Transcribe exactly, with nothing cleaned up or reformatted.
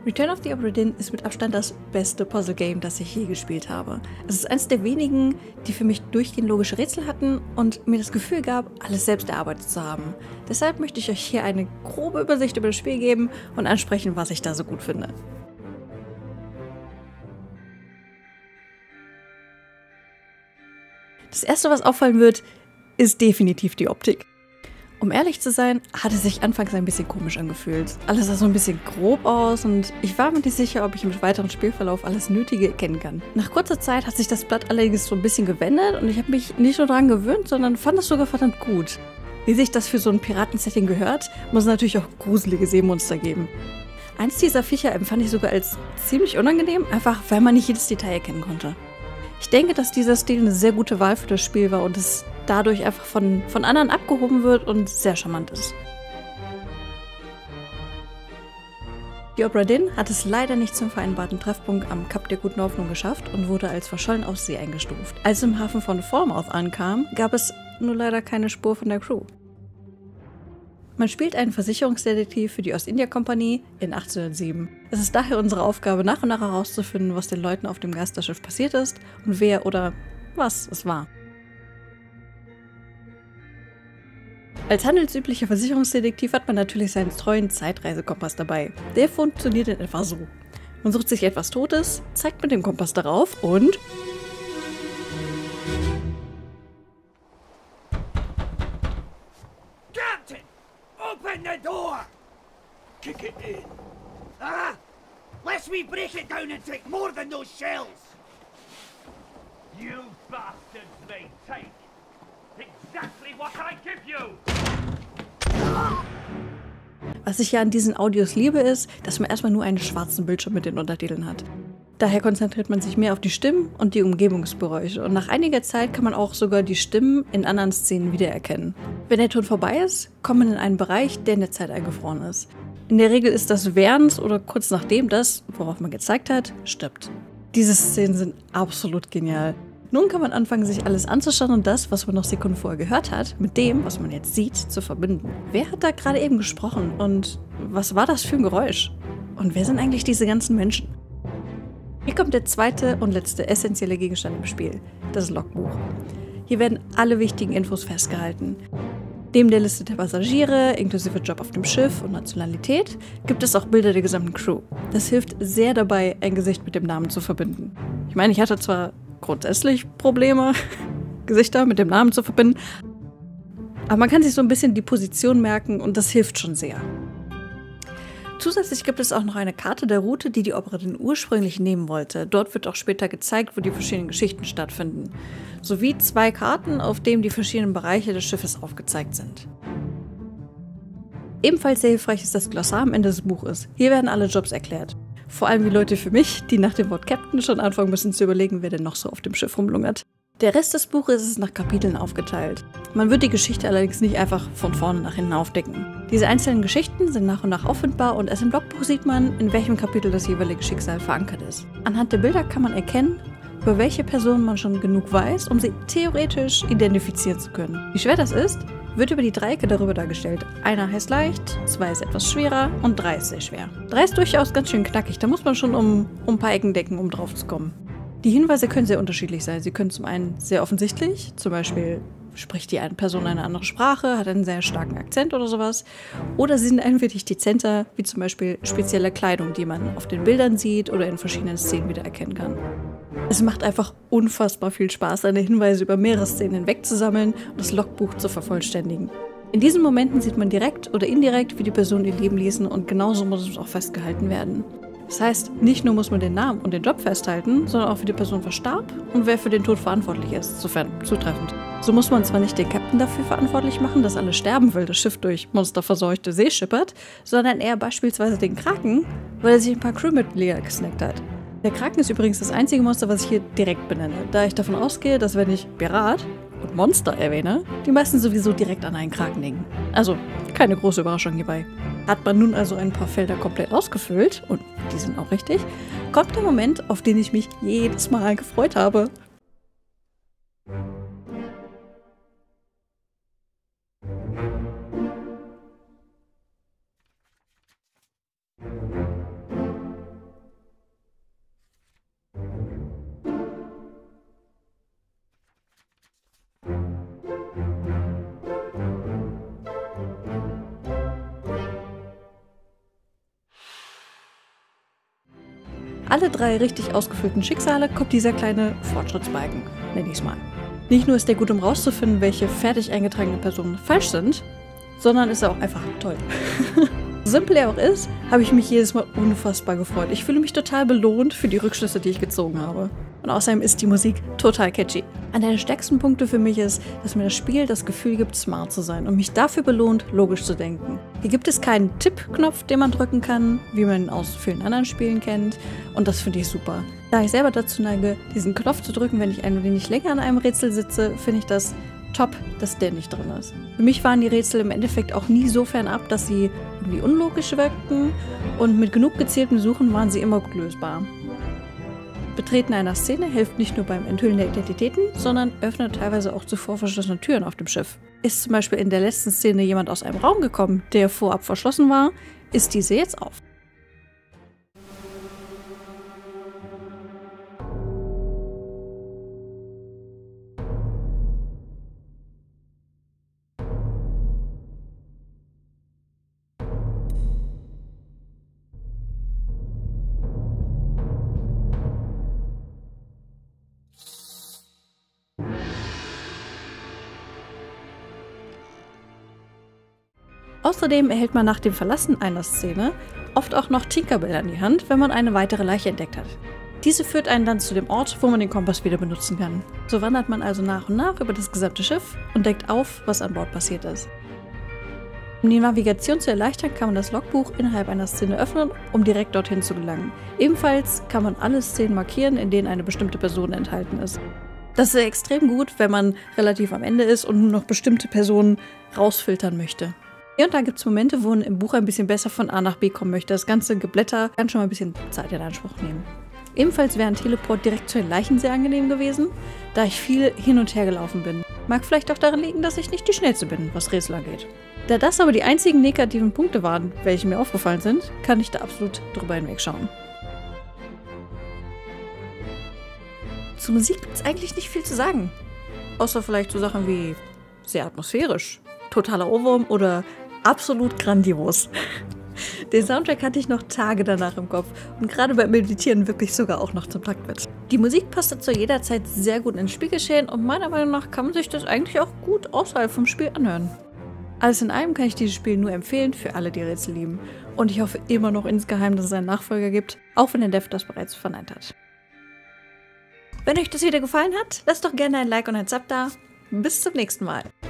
Return of the Obra Dinn ist mit Abstand das beste Puzzle-Game, das ich je gespielt habe. Es ist eines der wenigen, die für mich durchgehend logische Rätsel hatten und mir das Gefühl gab, alles selbst erarbeitet zu haben. Deshalb möchte ich euch hier eine grobe Übersicht über das Spiel geben und ansprechen, was ich da so gut finde. Das erste, was auffallen wird, ist definitiv die Optik. Um ehrlich zu sein, hat es sich anfangs ein bisschen komisch angefühlt. Alles sah so ein bisschen grob aus und ich war mir nicht sicher, ob ich im weiteren Spielverlauf alles Nötige erkennen kann. Nach kurzer Zeit hat sich das Blatt allerdings so ein bisschen gewendet und ich habe mich nicht nur daran gewöhnt, sondern fand es sogar verdammt gut. Wie sich das für so ein Piratensetting gehört, muss es natürlich auch gruselige Seemonster geben. Eins dieser Viecher empfand ich sogar als ziemlich unangenehm, einfach weil man nicht jedes Detail erkennen konnte. Ich denke, dass dieser Stil eine sehr gute Wahl für das Spiel war und es dadurch einfach von, von anderen abgehoben wird und sehr charmant ist. Die Obra Dinn hat es leider nicht zum vereinbarten Treffpunkt am Kap der Guten Hoffnung geschafft und wurde als verschollen aus See eingestuft. Als es im Hafen von Falmouth ankam, gab es nur leider keine Spur von der Crew. Man spielt einen Versicherungsdetektiv für die Ostindia-Kompanie in achtzehnhundertsieben. Es ist daher unsere Aufgabe, nach und nach herauszufinden, was den Leuten auf dem Geisterschiff passiert ist und wer oder was es war. Als handelsüblicher Versicherungsdetektiv hat man natürlich seinen treuen Zeitreisekompass dabei. Der funktioniert in etwa so. Man sucht sich etwas Totes, zeigt mit dem Kompass darauf und... Captain! Open the door! Kick it in. Ah! Lest we break it down and take more than those shells! You bastards may take exactly what I give you! Was ich ja an diesen Audios liebe, ist, dass man erstmal nur einen schwarzen Bildschirm mit den Untertiteln hat. Daher konzentriert man sich mehr auf die Stimmen und die Umgebungsgeräusche und nach einiger Zeit kann man auch sogar die Stimmen in anderen Szenen wiedererkennen. Wenn der Ton vorbei ist, kommt man in einen Bereich, der in der Zeit eingefroren ist. In der Regel ist das während oder kurz nachdem das, worauf man gezeigt hat, stirbt. Diese Szenen sind absolut genial. Nun kann man anfangen, sich alles anzuschauen und das, was man noch Sekunden vorher gehört hat, mit dem, was man jetzt sieht, zu verbinden. Wer hat da gerade eben gesprochen und was war das für ein Geräusch? Und wer sind eigentlich diese ganzen Menschen? Hier kommt der zweite und letzte essentielle Gegenstand im Spiel, das Logbuch. Hier werden alle wichtigen Infos festgehalten. Neben der Liste der Passagiere, inklusive Job auf dem Schiff und Nationalität, gibt es auch Bilder der gesamten Crew. Das hilft sehr dabei, ein Gesicht mit dem Namen zu verbinden. Ich meine, ich hatte zwar grundsätzlich Probleme, Gesichter mit dem Namen zu verbinden, aber man kann sich so ein bisschen die Position merken und das hilft schon sehr. Zusätzlich gibt es auch noch eine Karte der Route, die die Obra Dinn ursprünglich nehmen wollte. Dort wird auch später gezeigt, wo die verschiedenen Geschichten stattfinden. Sowie zwei Karten, auf denen die verschiedenen Bereiche des Schiffes aufgezeigt sind. Ebenfalls sehr hilfreich ist das Glossar am Ende des Buches. Hier werden alle Jobs erklärt. Vor allem die Leute für mich, die nach dem Wort Captain schon anfangen müssen zu überlegen, wer denn noch so auf dem Schiff rumlungert. Der Rest des Buches ist nach Kapiteln aufgeteilt. Man wird die Geschichte allerdings nicht einfach von vorne nach hinten aufdecken. Diese einzelnen Geschichten sind nach und nach auffindbar und erst im Logbuch sieht man, in welchem Kapitel das jeweilige Schicksal verankert ist. Anhand der Bilder kann man erkennen, über welche Person man schon genug weiß, um sie theoretisch identifizieren zu können. Wie schwer das ist, wird über die Dreiecke darüber dargestellt. Einer heißt leicht, zwei ist etwas schwerer und drei ist sehr schwer. Drei ist durchaus ganz schön knackig, da muss man schon um, um ein paar Ecken decken, um drauf zu kommen. Die Hinweise können sehr unterschiedlich sein. Sie können zum einen sehr offensichtlich, zum Beispiel spricht die eine Person eine andere Sprache, hat einen sehr starken Akzent oder sowas. Oder sie sind ein wenig dezenter, wie zum Beispiel spezielle Kleidung, die man auf den Bildern sieht oder in verschiedenen Szenen wiedererkennen kann. Es macht einfach unfassbar viel Spaß, seine Hinweise über mehrere Szenen hinweg zu sammeln und das Logbuch zu vervollständigen. In diesen Momenten sieht man direkt oder indirekt, wie die Personen ihr Leben ließen und genauso muss es auch festgehalten werden. Das heißt, nicht nur muss man den Namen und den Job festhalten, sondern auch wie die Person verstarb und wer für den Tod verantwortlich ist, sofern zutreffend. So muss man zwar nicht den Captain dafür verantwortlich machen, dass alle sterben, weil das Schiff durch monsterverseuchte See schippert, sondern eher beispielsweise den Kraken, weil er sich ein paar Crewmitglieder gesnackt hat. Der Kraken ist übrigens das einzige Monster, was ich hier direkt benenne, da ich davon ausgehe, dass wenn ich Pirat und Monster erwähne, die meisten sowieso direkt an einen Kraken denken. Also, keine große Überraschung hierbei. Hat man nun also ein paar Felder komplett ausgefüllt, und die sind auch richtig, kommt der Moment, auf den ich mich jedes Mal gefreut habe. alle drei richtig ausgefüllten Schicksale kommt dieser kleine Fortschrittsbalken, nenne ich es mal. Nicht nur ist der gut, um rauszufinden, welche fertig eingetragene Personen falsch sind, sondern ist er auch einfach toll. Simpel er auch ist, habe ich mich jedes Mal unfassbar gefreut. Ich fühle mich total belohnt für die Rückschlüsse, die ich gezogen habe. Und außerdem ist die Musik total catchy. Einer der stärksten Punkte für mich ist, dass mir das Spiel das Gefühl gibt, smart zu sein und mich dafür belohnt, logisch zu denken. Hier gibt es keinen Tipp-Knopf, den man drücken kann, wie man ihn aus vielen anderen Spielen kennt. Und das finde ich super. Da ich selber dazu neige, diesen Knopf zu drücken, wenn ich ein wenig länger an einem Rätsel sitze, finde ich das top, dass der nicht drin ist. Für mich waren die Rätsel im Endeffekt auch nie so fernab, dass sie irgendwie unlogisch wirkten und mit genug gezieltem Suchen waren sie immer gut lösbar. Betreten einer Szene hilft nicht nur beim Enthüllen der Identitäten, sondern öffnet teilweise auch zuvor verschlossene Türen auf dem Schiff. Ist zum Beispiel in der letzten Szene jemand aus einem Raum gekommen, der vorab verschlossen war, ist diese jetzt auf. Außerdem erhält man nach dem Verlassen einer Szene oft auch noch Tinkerbell an die Hand, wenn man eine weitere Leiche entdeckt hat. Diese führt einen dann zu dem Ort, wo man den Kompass wieder benutzen kann. So wandert man also nach und nach über das gesamte Schiff und deckt auf, was an Bord passiert ist. Um die Navigation zu erleichtern, kann man das Logbuch innerhalb einer Szene öffnen, um direkt dorthin zu gelangen. Ebenfalls kann man alle Szenen markieren, in denen eine bestimmte Person enthalten ist. Das ist extrem gut, wenn man relativ am Ende ist und nur noch bestimmte Personen rausfiltern möchte. Hier und da gibt es Momente, wo man im Buch ein bisschen besser von A nach B kommen möchte. Das ganze Geblätter kann schon mal ein bisschen Zeit in Anspruch nehmen. Ebenfalls wäre ein Teleport direkt zu den Leichen sehr angenehm gewesen, da ich viel hin und her gelaufen bin. Mag vielleicht auch daran liegen, dass ich nicht die Schnellste bin, was Rätsel angeht. Da das aber die einzigen negativen Punkte waren, welche mir aufgefallen sind, kann ich da absolut drüber hinwegschauen. Zur Musik gibt es eigentlich nicht viel zu sagen. Außer vielleicht so Sachen wie sehr atmosphärisch, totaler Ohrwurm oder absolut grandios. Den Soundtrack hatte ich noch Tage danach im Kopf und gerade beim Meditieren wirklich sogar auch noch zum Takt mit. Die Musik passte zu jeder Zeit sehr gut ins Spielgeschehen und meiner Meinung nach kann man sich das eigentlich auch gut außerhalb vom Spiel anhören. Alles in allem kann ich dieses Spiel nur empfehlen für alle, die Rätsel lieben. Und ich hoffe immer noch insgeheim, dass es einen Nachfolger gibt, auch wenn der Dev das bereits verneint hat. Wenn euch das Video gefallen hat, lasst doch gerne ein Like und ein Sub da. Bis zum nächsten Mal.